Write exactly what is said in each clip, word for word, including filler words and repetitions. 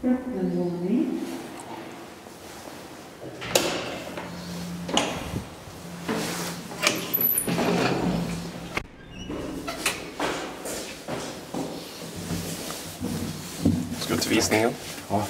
Bottenvåning. Ska du till visningen? Ja.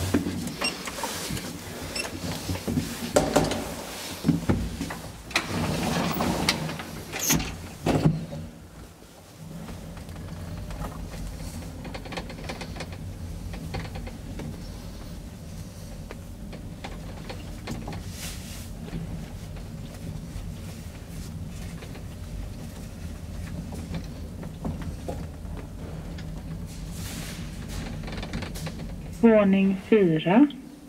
Våning fyra.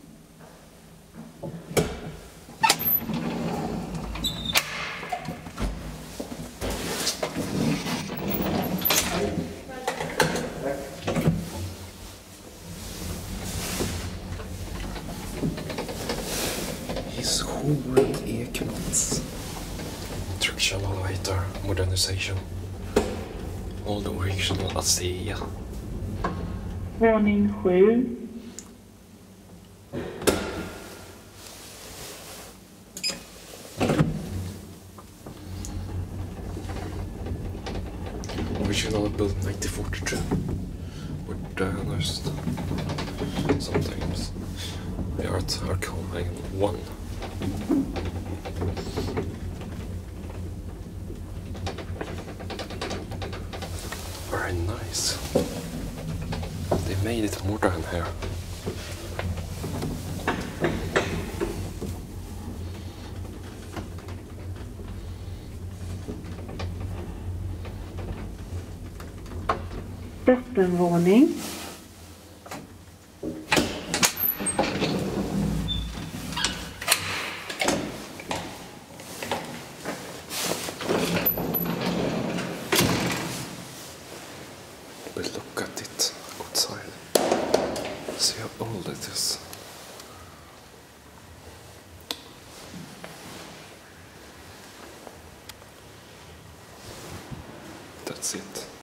Ishorn Ekmans. Structural elevator modernization. Old original ASEA. Våning sju. Original built nineteen forty-two. Modernized. Sometimes. The art are coming one. Very nice. They made it modern here. Bottenvåning. But look at it outside. See how old it is. That's it.